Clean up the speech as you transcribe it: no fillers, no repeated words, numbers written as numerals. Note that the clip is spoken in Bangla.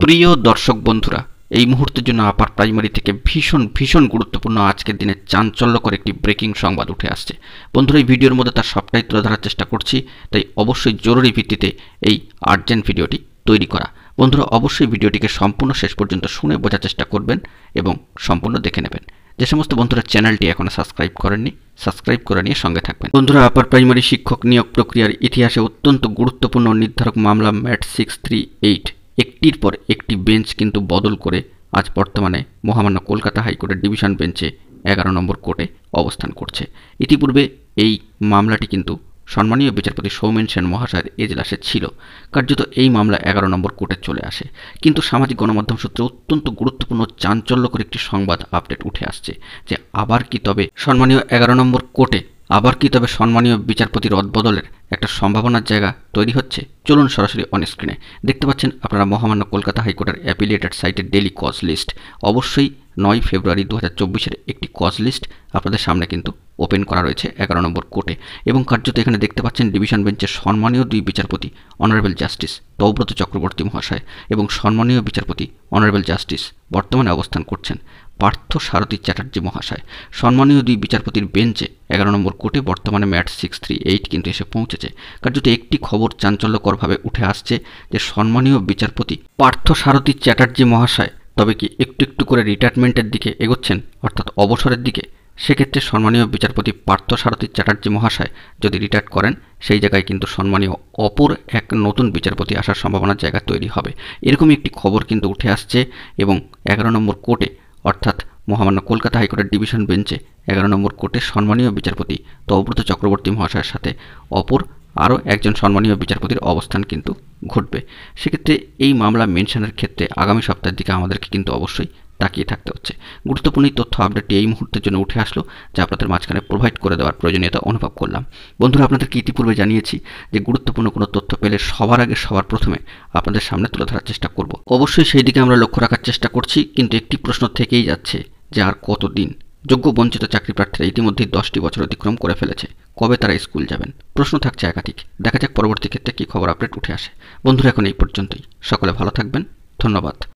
প্রিয় দর্শক বন্ধুরা, এই মুহূর্তের জন্য আপার প্রাইমারি থেকে ভীষণ গুরুত্বপূর্ণ আজকের দিনে চাঞ্চল্যকর একটি ব্রেকিং সংবাদ উঠে আসছে। বন্ধুরা, এই ভিডিওর মধ্যে তার সবটাই তুলে ধরার চেষ্টা করছি, তাই অবশ্যই জরুরি ভিত্তিতে এই আর্জেন্ট ভিডিওটি তৈরি করা। বন্ধুরা, অবশ্যই ভিডিওটিকে সম্পূর্ণ শেষ পর্যন্ত শুনে বোঝার চেষ্টা করবেন এবং সম্পূর্ণ দেখে নেবেন। যে সমস্ত বন্ধুরা চ্যানেলটি এখনো সাবস্ক্রাইব করেননি, সাবস্ক্রাইব করে নিয়ে সঙ্গে থাকবেন। বন্ধুরা, আপার প্রাইমারি শিক্ষক নিয়োগ প্রক্রিয়ার ইতিহাসে অত্যন্ত গুরুত্বপূর্ণ নির্ধারক মামলা ম্যাট 638 একটির পর একটি বেঞ্চ কিন্তু বদল করে আজ বর্তমানে মহামান্য কলকাতা হাইকোর্টের ডিভিশন বেঞ্চে 11 নম্বর কোর্টে অবস্থান করছে। ইতিপূর্বে এই মামলাটি কিন্তু সম্মানীয় বিচারপতি সৌমেন সেন মহাশয়ের এজলাসে ছিল। কার্যত এই মামলা 11 নম্বর কোর্টে চলে আসে, কিন্তু সামাজিক গণমাধ্যম সূত্রে অত্যন্ত গুরুত্বপূর্ণ চাঞ্চল্যকর একটি সংবাদ আপডেট উঠে আসছে যে আবার কি তবে সম্মানীয় 11 নম্বর কোর্টে সম্মানীয় বিচারপতির রদবদলের একটা সম্ভাবনার জায়গা তৈরি হচ্ছে। চলুন সরাসরি অন স্ক্রিনে দেখতে পাচ্ছেন আপনারা মহামান্য কলকাতা হাইকোর্টের অ্যাপিলিয়েটেড সাইটের ডেইলি কজ লিস্ট। অবশ্যই 9 ফেব্রুয়ারি 2024-এর একটি কজ লিস্ট আপনাদের সামনে কিন্তু ওপেন করা রয়েছে 11 নম্বর কোর্টে, এবং কার্যত এখানে দেখতে পাচ্ছেন ডিভিশন বেঞ্চের সম্মানীয় দুই বিচারপতি অনারেবল জাস্টিস তৌব্রত চক্রবর্তী মহাশয় এবং সম্মানীয় বিচারপতি অনারেবল জাস্টিস বর্তমানে অবস্থান করছেন পার্থ সারথী চ্যাটার্জি মহাশয়। সম্মানীয় দুই বিচারপতির বেঞ্চে 11 নম্বর কোর্টে বর্তমানে ম্যাট 638 কিন্তু এসে পৌঁছেছে। কার্যত একটি খবর চাঞ্চল্যকরভাবে উঠে আসছে যে সম্মানীয় বিচারপতি পার্থ সারথী চ্যাটার্জি মহাশয় তবে কি একটু করে রিটায়ারমেন্টের দিকে এগোচ্ছেন, অর্থাৎ অবসরের দিকে। সেক্ষেত্রে সম্মানীয় বিচারপতি পার্থ সারথী চ্যাটার্জি মহাশয় যদি রিটায়ার করেন, সেই জায়গায় কিন্তু সম্মানীয় অপর এক নতুন বিচারপতি আসার সম্ভাবনার জায়গা তৈরি হবে। এরকমই একটি খবর কিন্তু উঠে আসছে, এবং 11 নম্বর কোর্টে অর্থাৎ মহামান্য কলকাতা হাইকোর্টের ডিভিশন বেঞ্চে 11 নম্বর কোর্টে সম্মানীয় বিচারপতি তৌব্রত চক্রবর্তী মহাশয়ের সাথে অপর আরও একজন সম্মানীয় বিচারপতির অবস্থান কিন্তু ঘটবে। সেক্ষেত্রে এই মামলা মেনশনের ক্ষেত্রে আগামী সপ্তাহের দিকে আমাদেরকে কিন্তু অবশ্যই তাকিয়ে থাকতে হচ্ছে। গুরুত্বপূর্ণ তথ্য আপডেটটি এই মুহূর্তের জন্য উঠে আসলো, যা আপনাদের মাঝখানে প্রোভাইড করে দেওয়ার প্রয়োজনীয়তা অনুভব করলাম। বন্ধুরা, আপনাদেরকে ইতিপূর্বে জানিয়েছি যে গুরুত্বপূর্ণ কোনো তথ্য পেলে সবার আগে সবার প্রথমে আপনাদের সামনে তুলে ধরার চেষ্টা করব। অবশ্যই সেই দিকে আমরা লক্ষ্য রাখার চেষ্টা করছি, কিন্তু একটি প্রশ্ন থেকেই যাচ্ছে যে আর কতদিন। যোগ্য বঞ্চিত চাকরি প্রার্থীরা ইতিমধ্যেই 10টি বছর অতিক্রম করে ফেলেছে, কবে তারা স্কুল যাবেন? প্রশ্ন থাকছে একাধিক। দেখা যাক পরবর্তী ক্ষেত্রে কী খবর আপডেট উঠে আসে। বন্ধুরা, এখন এই পর্যন্তই। সকলে ভালো থাকবেন, ধন্যবাদ।